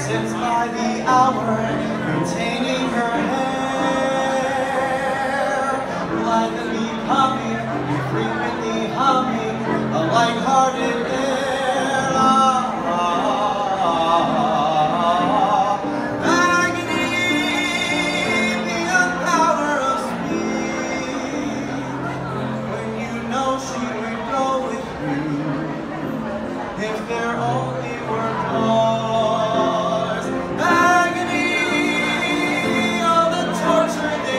sits by the hour, retaining her hair. Blithely popping, frequently humming, a light-hearted air. Agony, beyond power of speech. When you know she would go with you, if there only were doors. Agony, all the torture they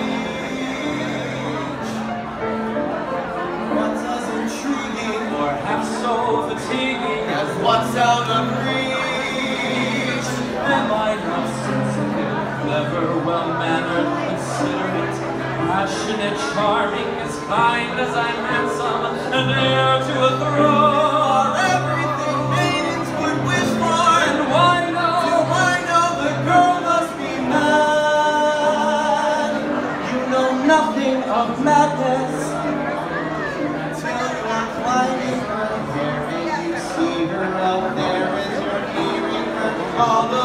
teach. What's as intriguing or half so fatiguing as what's out of reach? Am I not sensitive, clever, well-mannered, considerate, passionate, charming, as kind as I'm handsome, and heir to a throne? Everything maidens would wish for. And why know? Do I know the girl must be mad? You know nothing of madness till you're climbing her hair and you see her up there as you're hearing her. All the